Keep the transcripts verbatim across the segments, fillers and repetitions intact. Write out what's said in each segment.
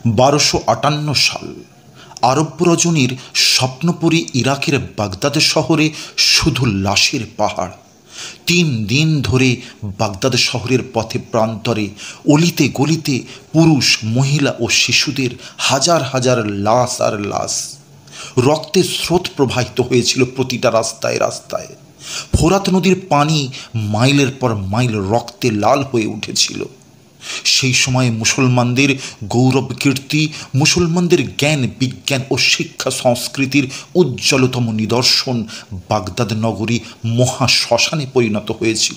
বারোশো আটান্ন সাল আরব রজনীর স্বপ্নপুরী ইরাকের বাগদাদ শহরে শুধু লাশের পাহাড়। তিন দিন ধরে বাগদাদ শহরের পথে প্রান্তরে অলিতে গলিতে পুরুষ মহিলা ও শিশুদের হাজার হাজার লাশ আর লাশ। রক্তের স্রোত প্রবাহিত হয়েছিল প্রতিটা রাস্তায় রাস্তায়। ফোরাত নদীর পানি মাইলের পর মাইল রক্তে লাল হয়ে উঠেছিল। সেই সময়ে মুসলমানদের গৌরব কীর্তি, মুসলমানদের জ্ঞান বিজ্ঞান ও শিক্ষা সংস্কৃতির উজ্জ্বলতম নিদর্শন বাগদাদ নগরী মহা শ্মশানে পরিণত হয়েছিল।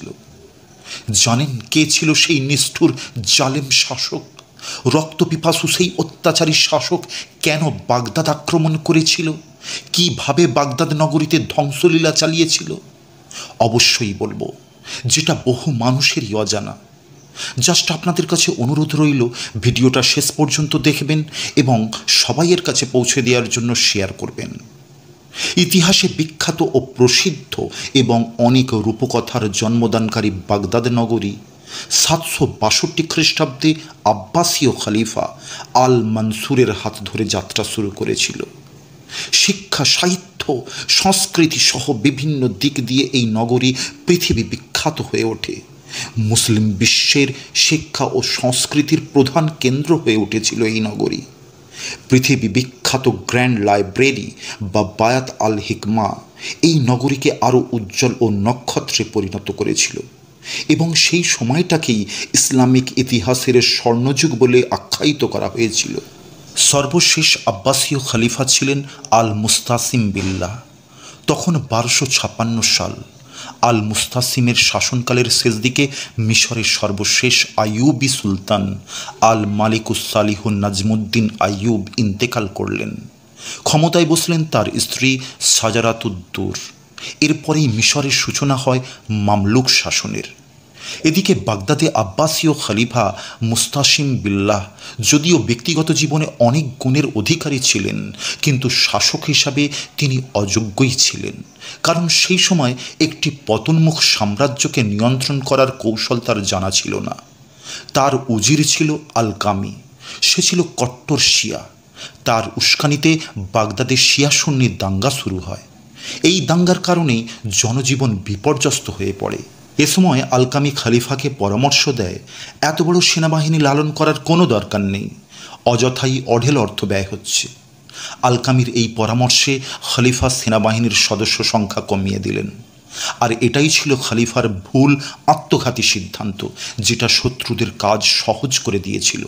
জানেন কে ছিল সেই নিষ্ঠুর জালেম শাসক? রক্তপিপাসু সেই অত্যাচারী শাসক কেন বাগদাদ আক্রমণ করেছিল? কিভাবে বাগদাদ নগরীতে ধ্বংসলীলা চালিয়েছিল? অবশ্যই বলবো, যেটা বহু মানুষেরই অজানা। জাস্ট আপনাদের কাছে অনুরোধ রইল, ভিডিওটা শেষ পর্যন্ত দেখবেন এবং সবাইয়ের কাছে পৌঁছে দেওয়ার জন্য শেয়ার করবেন। ইতিহাসে বিখ্যাত ও প্রসিদ্ধ এবং অনেক রূপকথার জন্মদানকারী বাগদাদ নগরী সাতশো বাষট্টি খ্রিস্টাব্দে আব্বাসীয় খলিফা আল মনসুরের হাত ধরে যাত্রা শুরু করেছিল। শিক্ষা, সাহিত্য, সংস্কৃতি সহ বিভিন্ন দিক দিয়ে এই নগরী পৃথিবী বিখ্যাত হয়ে ওঠে। মুসলিম বিশ্বের শিক্ষা ও সংস্কৃতির প্রধান কেন্দ্র হয়ে উঠেছিল এই নগরী। পৃথিবী বিখ্যাত গ্র্যান্ড লাইব্রেরি বা বায়াত আল হিকমা এই নগরীকে আরও উজ্জ্বল ও নক্ষত্রে পরিণত করেছিল এবং সেই সময়টাকেই ইসলামিক ইতিহাসের স্বর্ণযুগ বলে আখ্যায়িত করা হয়েছিল। সর্বশেষ আব্বাসীয় খলিফা ছিলেন আল মুস্তাসিম বিল্লাহ। তখন বারোশো ছাপ্পান্ন সাল। আল মুস্তাসিমের শাসনকালের শেষ দিকে মিশরের সর্বশেষ আইয়ুবী সুলতান আল মালিকুস সালিহুন নাজমুদ্দিন আইয়ুব ইন্তেকাল করলেন। ক্ষমতায় বসলেন তার স্ত্রী সাজারাতুদ্দুর। এরপরেই মিশরের সূচনা হয় মামলুক শাসনের। এদিকে বাগদাদে আব্বাসীয় খলিফা মুস্তাসিম বিল্লাহ যদিও ব্যক্তিগত জীবনে অনেক গুণের অধিকারী ছিলেন, কিন্তু শাসক হিসাবে তিনি অযোগ্যই ছিলেন। কারণ সেই সময় একটি পতনমুখ সাম্রাজ্যকে নিয়ন্ত্রণ করার কৌশল তার জানা ছিল না। তার উজির ছিল আলকামি। সে ছিল কট্টর শিয়া। তার উস্কানিতে বাগদাদে শিয়া সুন্নি দাঙ্গা শুরু হয়। এই দাঙ্গার কারণেই জনজীবন বিপর্যস্ত হয়ে পড়ে। এ সময় আলকামি খলিফাকে পরামর্শ দেয়, এত বড় সেনাবাহিনী লালন করার কোনো দরকার নেই, অযথাই অঢেল অর্থ ব্যয় হচ্ছে। আলকামির এই পরামর্শে খলিফা সেনাবাহিনীর সদস্য সংখ্যা কমিয়ে দিলেন। আর এটাই ছিল খলিফার ভুল আত্মঘাতী সিদ্ধান্ত, যেটা শত্রুদের কাজ সহজ করে দিয়েছিল।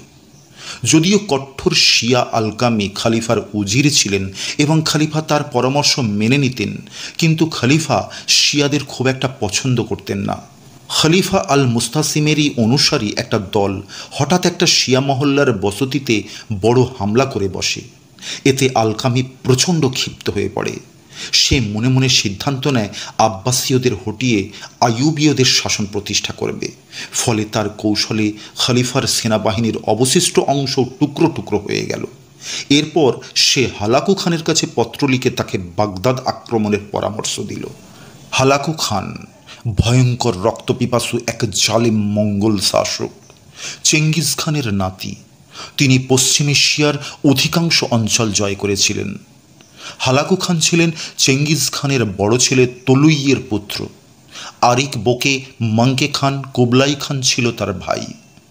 যদিও কঠোর শিয়া আলকামি খলিফার উজির ছিলেন এবং খলিফা তার পরামর্শ মেনে নিতেন, কিন্তু খলিফা শিয়াদের খুব একটা পছন্দ করতেন না। খলিফা আল মুস্তাসিমেরই অনুসারী একটা দল হঠাৎ একটা শিয়া মহল্লার বসতিতে বড় হামলা করে বসে। এতে আলকামি প্রচণ্ড ক্ষিপ্ত হয়ে পড়ে। সে মনে মনে সিদ্ধান্ত নেয় আব্বাসীয়দের হটিয়ে আইয়ুবীয়দের শাসন প্রতিষ্ঠা করবে। ফলে তার কৌশলে খলিফার সেনাবাহিনীর অবশিষ্ট অংশ টুকরো টুকরো হয়ে গেল। এরপর সে হালাকু খানের কাছে পত্র লিখে তাকে বাগদাদ আক্রমণের পরামর্শ দিল। হালাকু খান ভয়ঙ্কর রক্তপিপাসু এক জালেম মঙ্গল শাসক, চেঙ্গিজ খানের নাতি। তিনি পশ্চিম এশিয়ার অধিকাংশ অঞ্চল জয় করেছিলেন। হালাকু খান ছিলেন চেঙ্গিজ খানের বড় ছেলে তলুইয়ের পুত্র। আরিক বোকে মাঙ্কে খান কুবলাই খান ছিল তার ভাই।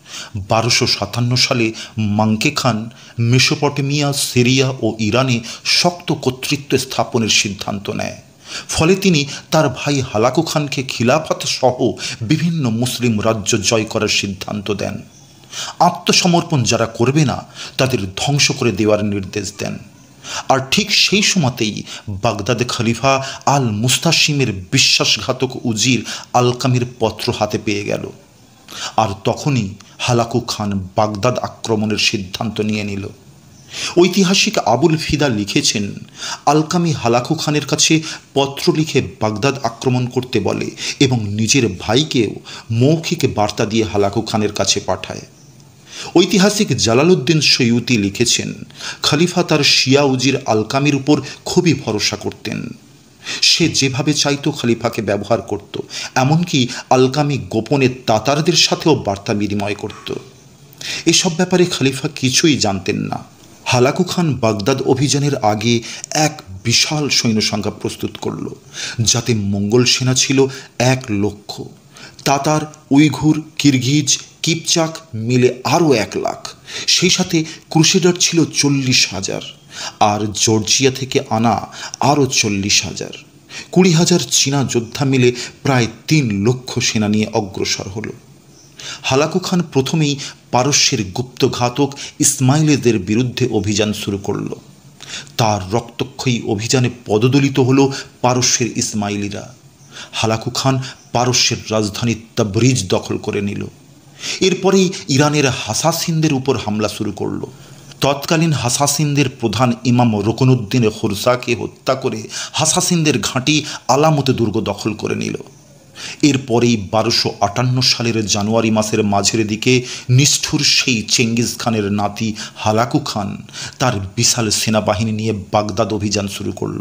বারোশো সাতান্ন সালে মাঙ্কে খান মেসোপটেমিয়া, সিরিয়া ও ইরানে শক্ত কর্তৃত্ব স্থাপনের সিদ্ধান্ত নেয়। ফলে তিনি তার ভাই হালাকু খানকে খিলাফত সহ বিভিন্ন মুসলিম রাজ্য জয় করার সিদ্ধান্ত দেন। আত্মসমর্পণ যারা করবে না তাদের ধ্বংস করে দেওয়ার নির্দেশ দেন। আর ঠিক সেই সময়তেই বাগদাদে খলিফা আল মুস্তাসিমের বিশ্বাসঘাতক উজির আলকামির পত্র হাতে পেয়ে গেল। আর তখনই হালাকু খান বাগদাদ আক্রমণের সিদ্ধান্ত নিয়ে নিল। ঐতিহাসিক আবুল ফিদা লিখেছেন, আলকামি হালাকু খানের কাছে পত্র লিখে বাগদাদ আক্রমণ করতে বলে এবং নিজের ভাইকেও মৌখিক বার্তা দিয়ে হালাকু খানের কাছে পাঠায়। ঐতিহাসিক জালালউদ্দিন সৈয়ুতি লিখেছেন, খলিফা তার শিয়া উজির আলকামির উপর খুবই ভরসা করতেন। সে যেভাবে চাইতো খলিফাকে ব্যবহার করত, এমনকি আলকামি গোপনে তাতারদের সাথেও বার্তা বিনিময় করত। এসব ব্যাপারে খলিফা কিছুই জানতেন না। হালাকু খান বাগদাদ অভিযানের আগে এক বিশাল সৈন্য সংখ্যা প্রস্তুত করল, যাতে মঙ্গল সেনা ছিল এক লক্ষ, তাতার, উইঘুর, কিরগিজ, কিপচাক মিলে আরও এক লাখ। সেই সাথে ক্রুসেডার ছিল চল্লিশ হাজার, আর জর্জিয়া থেকে আনা আরও চল্লিশ হাজার। কুড়ি হাজার চীনা যোদ্ধা মিলে প্রায় তিন লক্ষ সেনা নিয়ে অগ্রসর হল। হালাকু খান প্রথমেই পারস্যের গুপ্তঘাতক ইসমাইলিদের বিরুদ্ধে অভিযান শুরু করল। তার রক্তক্ষয়ী অভিযানে পদদলিত হল পারস্যের ইসমাইলিরা। হালাকু খান পারস্যের রাজধানী তাবরিজ দখল করে নিল। এরপরেই ইরানের হাসাসিনদের উপর হামলা শুরু করল। তৎকালীন হাসাসিনদের প্রধান ইমাম রুকনুদ্দিন খুরসাকে হত্যা করে হাসাসিনদের ঘাঁটি আলামত দুর্গ দখল করে নিল। এরপরেই বারোশো আটান্ন সালের জানুয়ারি মাসের মাঝের দিকে নিষ্ঠুর সেই চেঙ্গিজ খানের নাতি হালাকু খান তার বিশাল সেনাবাহিনী নিয়ে বাগদাদ অভিযান শুরু করল।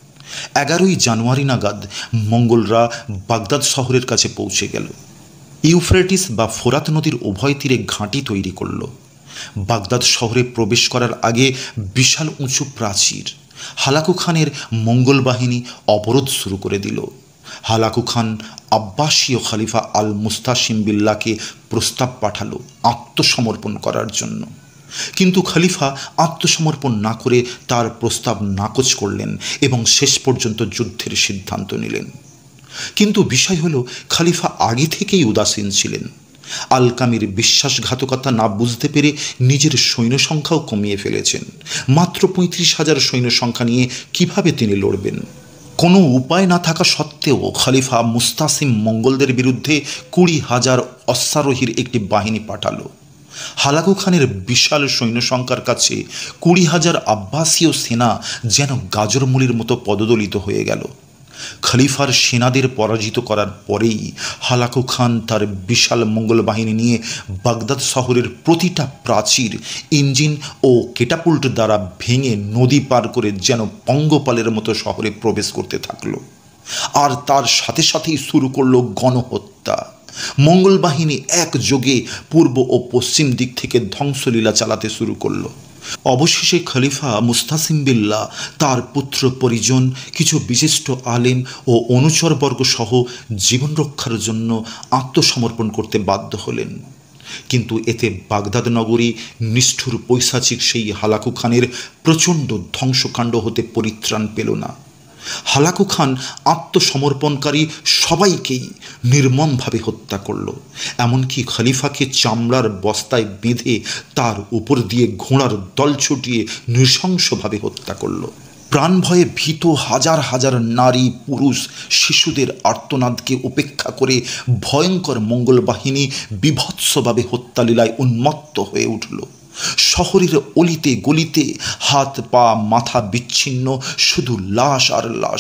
এগারোই জানুয়ারি নাগাদ মঙ্গলরা বাগদাদ শহরের কাছে পৌঁছে গেল। ইউফ্রেটিস বা ফোরাত নদীর উভয় তীরে ঘাঁটি তৈরি করল। বাগদাদ শহরে প্রবেশ করার আগে বিশাল উঁচু প্রাচীর। হালাকু খানের মঙ্গল বাহিনী অবরোধ শুরু করে দিল। হালাকু খান আব্বাসীয় খলিফা আল মুস্তাসিম বিল্লাহকে প্রস্তাব পাঠালো আত্মসমর্পণ করার জন্য, কিন্তু খলিফা আত্মসমর্পণ না করে তার প্রস্তাব নাকচ করলেন এবং শেষ পর্যন্ত যুদ্ধের সিদ্ধান্ত নিলেন। কিন্তু বিষয় হলো, খলিফা আগে থেকেই উদাসীন ছিলেন। আলকামির বিশ্বাসঘাতকতা না বুঝতে পেরে নিজের সৈন্য সংখ্যাও কমিয়ে ফেলেছেন। মাত্র পঁয়ত্রিশ হাজার সৈন্য সংখ্যা নিয়ে কিভাবে তিনি লড়বেন? কোনো উপায় না থাকা সত্ত্বেও খলিফা মুস্তাসিম মঙ্গলদের বিরুদ্ধে কুড়ি হাজার অশ্বারোহীর একটি বাহিনী পাঠালো। হালাকু খানের বিশাল সৈন্য সংখ্যার কাছে কুড়ি হাজার আব্বাসীয় সেনা যেন গাজরমূলির মতো পদদলিত হয়ে গেল। খলিফার সেনাদের পরাজিত করার পরেই হালাকু খান তার বিশাল মঙ্গল বাহিনী নিয়ে বাগদাদ শহরের প্রতিটা প্রাচীর ইঞ্জিন ও কেটাপুল্ট দ্বারা ভেঙে নদী পার করে যেন পঙ্গপালের মতো শহরে প্রবেশ করতে থাকলো। আর তার সাথে সাথেই শুরু করলো গণহত্যা। মঙ্গল বাহিনী একযোগে পূর্ব ও পশ্চিম দিক থেকে ধ্বংসলীলা চালাতে শুরু করলো। অবশেষে খলিফা মুস্তাসিম বিল্লাহ তার পুত্র পরিজন, কিছু বিশিষ্ট আলেম ও অনুচরবর্গ সহ জীবন রক্ষার জন্য আত্মসমর্পণ করতে বাধ্য হলেন। কিন্তু এতে বাগদাদ নগরী নিষ্ঠুর পৈশাচিক সেই হালাকু খানের প্রচণ্ড ধ্বংসকাণ্ড হতে পরিত্রাণ পেল না। হালাকু খান আত্মসমর্পণকারী সবাইকেই নির্মমভাবে হত্যা করল। এমনকি খলিফাকে চামড়ার বস্তায় বেঁধে তার উপর দিয়ে ঘোড়ার দল ছুটিয়ে নৃশংসভাবে হত্যা করল। প্রাণ ভয়ে ভীত হাজার হাজার নারী, পুরুষ, শিশুদের আর্তনাদকে উপেক্ষা করে ভয়ঙ্কর মঙ্গল বাহিনী বীভৎসভাবে হত্যালীলায় উন্মত্ত হয়ে উঠল। শহরের অলিতে গলিতে হাত পা মাথা বিচ্ছিন্ন, শুধু লাশ আর লাশ।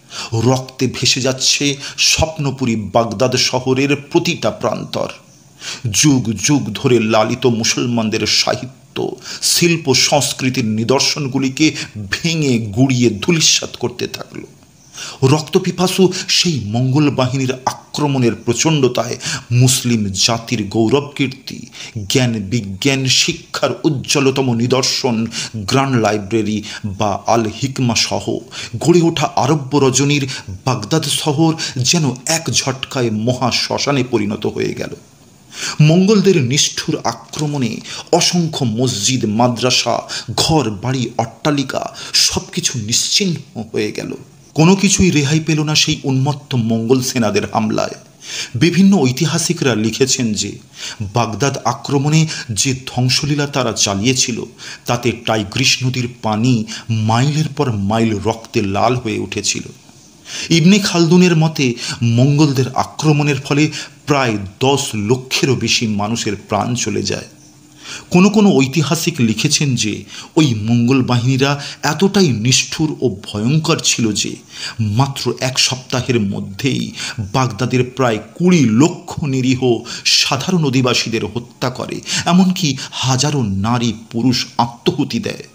রক্তে ভেসে যাচ্ছে স্বপ্নপুরী বাগদাদ শহরের প্রতিটা প্রান্তর। যুগ যুগ ধরে লালিত মুসলমানদের সাহিত্য, শিল্প, সংস্কৃতির নিদর্শনগুলিকে ভেঙে গুড়িয়ে ধূলিসাৎ করতে থাকল। রক্তপিপাসু সেই মঙ্গল বাহিনীর আক্রমণের প্রচণ্ডতায় মুসলিম জাতির গৌরব কীর্তি, জ্ঞান বিজ্ঞান শিক্ষার উজ্জ্বলতম নিদর্শন গ্র্যান্ড লাইব্রেরি বা আল হিকমা সহ গড়ে ওঠা আরব্য রজনীর বাগদাদ শহর যেন এক ঝটকায় মহা শ্মশানে পরিণত হয়ে গেল। মঙ্গলদের নিষ্ঠুর আক্রমণে অসংখ্য মসজিদ, মাদ্রাসা, ঘর বাড়ি, অট্টালিকা সব কিছু নিশ্চিহ্ন হয়ে গেল। কোনো কিছুই রেহাই পেল না সেই উন্মত্ত মঙ্গল সেনাদের হামলায়। বিভিন্ন ঐতিহাসিকরা লিখেছেন যে বাগদাদ আক্রমণে যে ধ্বংসলীলা তারা চালিয়েছিল তাতে টাইগ্রিস নদীর পানি মাইলের পর মাইল রক্তে লাল হয়ে উঠেছিল। ইবনে খালদুনের মতে মঙ্গলদের আক্রমণের ফলে প্রায় দশ লক্ষেরও বেশি মানুষের প্রাণ চলে যায়। কোনো কোনো ঐতিহাসিক লিখেছেন যে ওই মঙ্গল বাহিনীরা এতটাই নিষ্ঠুর ও ভয়ঙ্কর ছিল যে মাত্র এক সপ্তাহের মধ্যেই বাগদাদের প্রায় কুড়ি লক্ষ নিরীহ সাধারণ অধিবাসীদের হত্যা করে, এমনকি হাজারো নারী পুরুষ আত্মহুতি দেয়।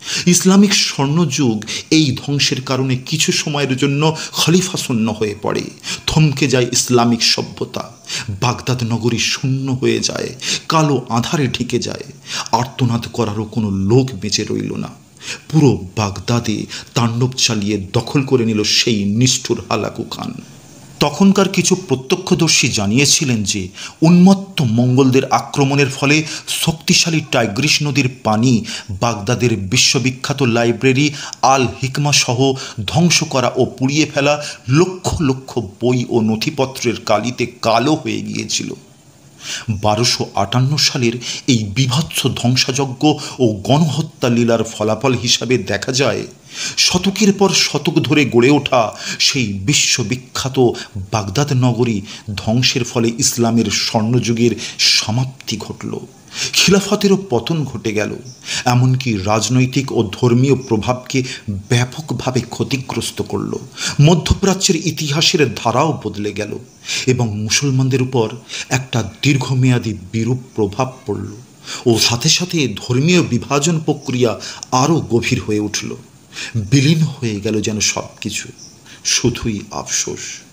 ইসলামিক স্বর্ণযুগ এই ধ্বংসের কারণে কিছু সময়ের জন্য খলিফাশূন্য হয়ে পড়ে। থমকে যায় ইসলামিক সভ্যতা। বাগদাদ নগরী শূন্য হয়ে যায়, কালো আঁধারে ঢেকে যায়। আর্তনাদ করারও কোনো লোক বেঁচে রইল না। পুরো বাগদাদে তাণ্ডব চালিয়ে দখল করে নিল সেই নিষ্ঠুর হালাকু খান। তখনকার কিছু প্রত্যক্ষদর্শী জানিয়েছিলেন যে উন্মত্ত মঙ্গলদের আক্রমণের ফলে শক্তিশালী টাইগ্রিস নদীর পানি বাগদাদের বিশ্ববিখ্যাত লাইব্রেরি আল হিকমা সহ ধ্বংস করা ও পুড়িয়ে ফেলা লক্ষ লক্ষ বই ও নথিপত্রের কালিতে কালো হয়ে গিয়েছিল। বারোশো আটান্ন সালের এই বীভৎস ধ্বংসযজ্ঞ ও গণহত্যা লীলার ফলাফল হিসাবে দেখা যায় শতকের পর শতক ধরে গড়ে ওঠা সেই বিশ্ববিখ্যাত বাগদাদ নগরী ধ্বংসের ফলে ইসলামের স্বর্ণযুগের সমাপ্তি ঘটল। খিলাফতেরও পতন ঘটে গেল। এমনকি রাজনৈতিক ও ধর্মীয় প্রভাবকে ব্যাপকভাবে ক্ষতিগ্রস্ত করল। মধ্যপ্রাচ্যের ইতিহাসের ধারাও বদলে গেল এবং মুসলমানদের উপর একটা দীর্ঘমেয়াদী বিরূপ প্রভাব পড়ল ও সাথে সাথে ধর্মীয় বিভাজন প্রক্রিয়া আরও গভীর হয়ে উঠল। বিলীন হয়ে গেল যেন সব কিছু। শুধুই আফসোস।